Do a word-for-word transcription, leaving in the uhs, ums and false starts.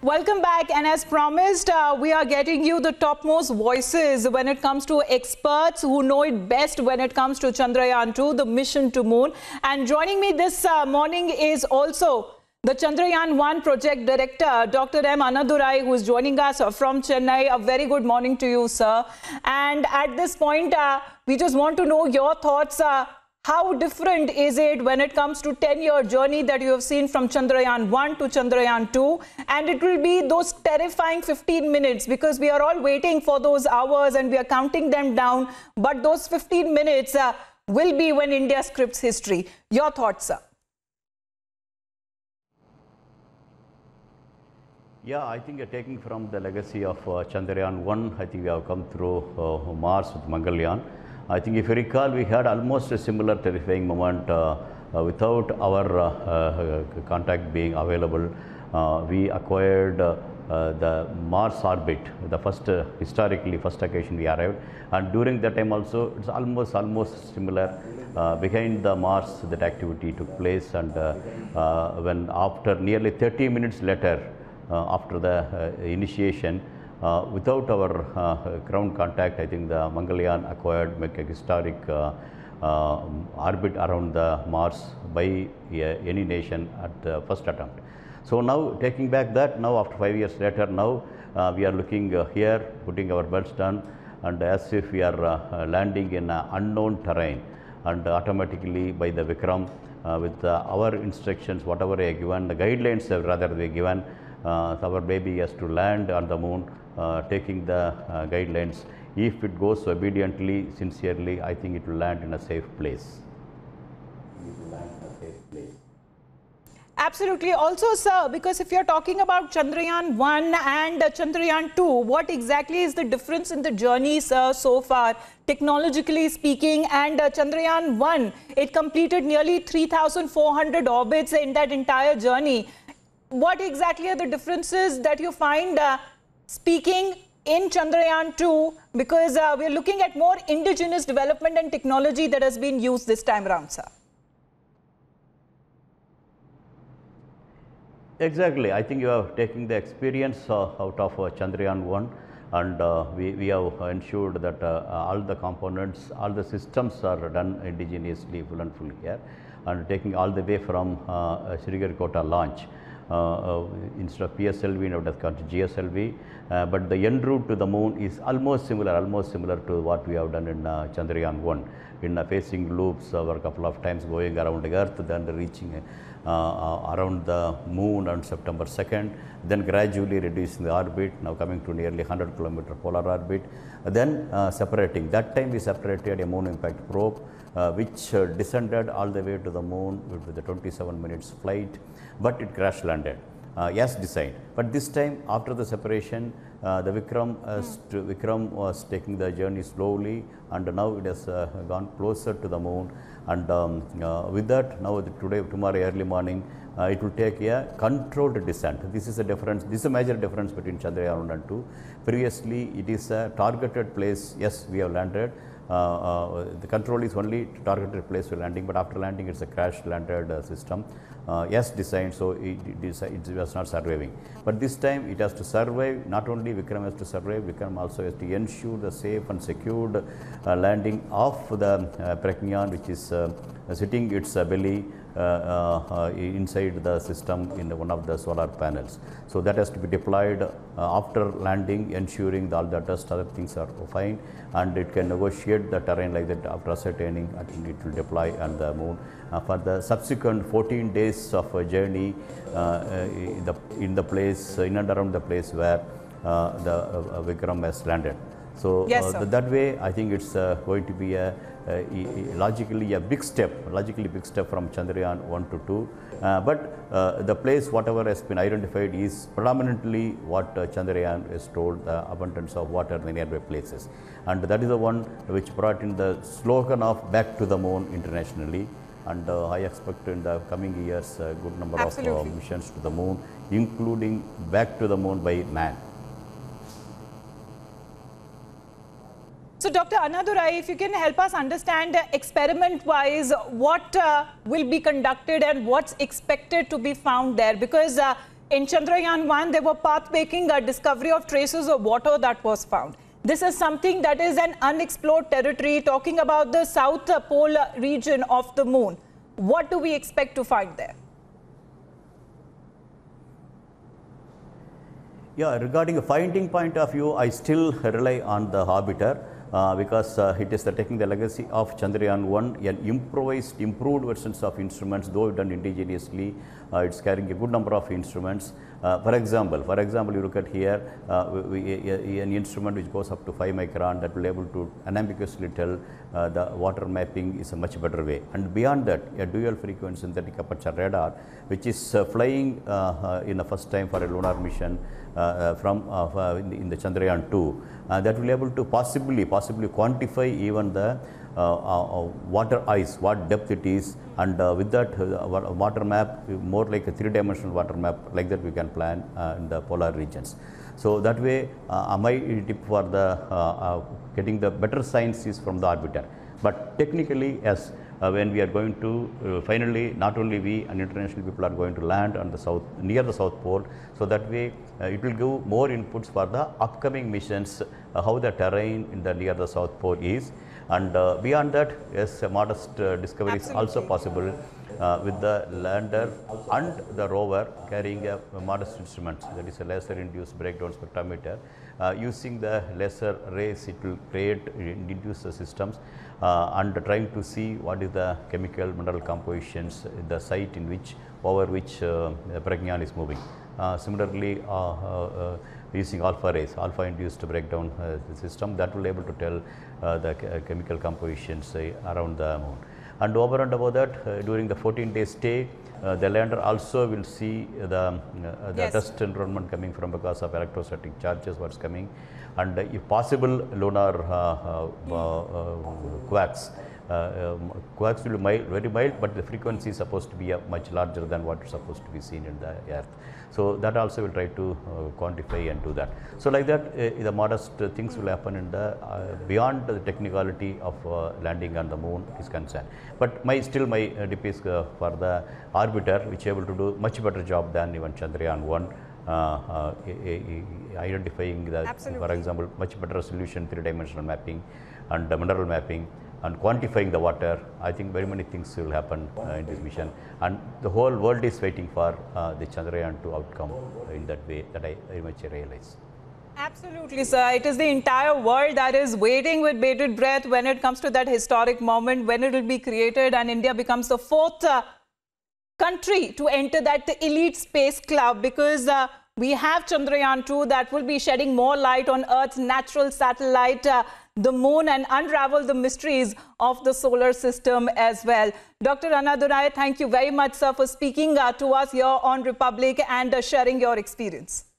Welcome back, and as promised, uh, we are getting you the topmost voices when it comes to experts who know it best when it comes to Chandrayaan two, the mission to moon. And joining me this uh, morning is also the Chandrayaan one project director, Doctor M. Annadurai, who is joining us from Chennai. A very good morning to you, sir. And at this point, uh, we just want to know your thoughts. Uh, How different is it when it comes to ten-year journey that you have seen from Chandrayaan one to Chandrayaan two? And it will be those terrifying fifteen minutes, because we are all waiting for those hours and we are counting them down. But those fifteen minutes uh, will be when India scripts history. Your thoughts, sir? Yeah, I think uh, taking from the legacy of uh, Chandrayaan one, I think we have come through uh, Mars with Mangalyaan. I think if you recall, we had almost a similar terrifying moment uh, uh, without our uh, uh, contact being available. Uh, we acquired uh, uh, the Mars orbit, the first, uh, historically first occasion we arrived, and during that time also it's almost almost similar. Uh, behind the Mars, that activity took place, and uh, uh, when after nearly thirty minutes later, uh, after the uh, initiation, Uh, without our uh, ground contact, I think the Mangalyaan acquired make a historic uh, uh, orbit around the Mars by uh, any nation at the first attempt. So now taking back that, now after five years later, now uh, we are looking uh, here, putting our belts down, and as if we are uh, landing in uh, unknown terrain, and automatically by the Vikram, uh, with uh, our instructions, whatever we are given, the guidelines have rather be given, uh, our baby has to land on the moon. Uh, taking the uh, guidelines, if it goes obediently, sincerely, I think it will land in a safe place. It will land in a safe place. Absolutely. Also, sir, because if you're talking about Chandrayaan one and uh, Chandrayaan two, what exactly is the difference in the journey, sir, so far, technologically speaking? And uh, Chandrayaan one, it completed nearly three thousand four hundred orbits in that entire journey. What exactly are the differences that you find uh, speaking in Chandrayaan two, because uh, we're looking at more indigenous development and technology that has been used this time around, sir? Exactly. I think you are taking the experience uh, out of uh, Chandrayaan one, and uh, we, we have ensured that uh, all the components, all the systems are done indigenously, full and full here, and taking all the way from uh, Sriharikota launch. Uh, uh, instead of P S L V, now it has gone to G S L V, uh, but the en route to the moon is almost similar, almost similar to what we have done in uh, Chandrayaan one, in uh, facing loops over a couple of times, going around the Earth, then reaching uh, uh, around the moon on September second, then gradually reducing the orbit, now coming to nearly one hundred kilometer polar orbit, uh, then uh, separating. That time we separated a moon impact probe, uh, which uh, descended all the way to the moon with the twenty-seven minutes flight, but it crash landed uh, as designed. But this time, after the separation, uh, the Vikram, uh, mm. Vikram was taking the journey slowly, and now it has uh, gone closer to the moon. And um, uh, with that, now the, today, tomorrow early morning, uh, it will take a controlled descent. This is a difference. This is a major difference between Chandrayaan one and two. Previously, it is a targeted place. Yes, we have landed. Uh, uh, the control is only targeted place for landing, but after landing it's a crash landed uh, system, uh, yes designed, so it, it, is, it was not surviving. But this time it has to survive. Not only Vikram has to survive, Vikram also has to ensure the safe and secured uh, landing of the uh, Pragyan, which is uh, sitting its uh, belly uh, uh, inside the system in one of the solar panels. So that has to be deployed uh, after landing, ensuring that all the dust, other things are fine, and it can negotiate the terrain like that. After ascertaining, I think it will deploy on the moon. Uh, for the subsequent fourteen days of a journey uh, in, the, in the place, in and around the place where uh, the uh, Vikram has landed. So yes, uh, th that way, I think it's uh, going to be a, a, a logically a big step, logically big step from Chandrayaan one to two. Uh, but uh, the place, whatever has been identified, is predominantly what uh, Chandrayaan has told, the abundance of water in the nearby places. And that is the one which brought in the slogan of back to the moon internationally. And uh, I expect in the coming years a good number Absolutely. of uh, missions to the moon, including back to the moon by man. So, Doctor Annadurai, if you can help us understand uh, experiment-wise what uh, will be conducted and what's expected to be found there, because uh, in Chandrayaan one, there were path-making uh, discovery of traces of water that was found. This is something that is an unexplored territory, talking about the South Pole region of the moon. What do we expect to find there? Yeah, regarding a finding point of view, I still rely on the orbiter uh, because uh, it is the, taking the legacy of Chandrayaan one, an improvised, improved versions of instruments, though done indigenously. Uh, it's carrying a good number of instruments. Uh, for example, for example, you look at here, uh, we, we, an instrument which goes up to five micron that will able to unambiguously tell uh, the water mapping is a much better way. And beyond that, a dual frequency synthetic aperture radar, which is uh, flying uh, uh, in the first time for a lunar mission uh, uh, from uh, uh, in, the, in the Chandrayaan two, uh, that will able to possibly possibly quantify even the Uh, uh, water ice, what depth it is, and uh, with that uh, water map, more like a three-dimensional water map, like that we can plan uh, in the polar regions. So that way, uh, my tip for the uh, uh, getting the better science is from the orbiter. But technically, as uh, when we are going to uh, finally, not only we and international people are going to land on the south, near the South Pole, so that way uh, it will give more inputs for the upcoming missions, uh, how the terrain in the near the South Pole is. And uh, beyond that, yes, a modest uh, discovery Absolutely. is also possible uh, with the lander and the rover carrying a, a modest instrument, that is a laser-induced breakdown spectrometer. Uh, using the laser rays, it will create, induce the systems uh, and trying to see what is the chemical mineral compositions, the site in which, over which uh, the Pragyan is moving. Uh, similarly, uh, uh, uh, using alpha rays, alpha induced breakdown uh, system, that will able to tell uh, the chemical compositions uh, around the moon. And over and above that, uh, during the fourteen day stay, uh, the lander also will see the, uh, the yes. dust environment coming from because of electrostatic charges, what's coming, and uh, if possible, lunar uh, uh, uh, quarks. Uh, um, quarks will be mild, very mild, but the frequency is supposed to be uh, much larger than what is supposed to be seen in the Earth. So that also will try to uh, quantify and do that. So like that, uh, the modest uh, things will happen in the uh, beyond the technicality of uh, landing on the moon is concerned. But my still my uh, tip is uh, for the orbiter, which is able to do much better job than even Chandrayaan one. Uh, uh, identifying the, Absolutely. for example, much better resolution three-dimensional mapping and uh, mineral mapping, and quantifying the water. I think very many things will happen uh, in this mission, and the whole world is waiting for uh, the Chandrayaan two outcome in that way, that I very much realize. Absolutely, sir. It is the entire world that is waiting with bated breath when it comes to that historic moment, when it will be created and India becomes the fourth uh, country to enter that the elite space club, because uh, we have Chandrayaan two that will be shedding more light on Earth's natural satellite, uh, the moon, and unravel the mysteries of the solar system as well. Doctor Annadurai, thank you very much, sir, for speaking uh, to us here on Republic and uh, sharing your experience.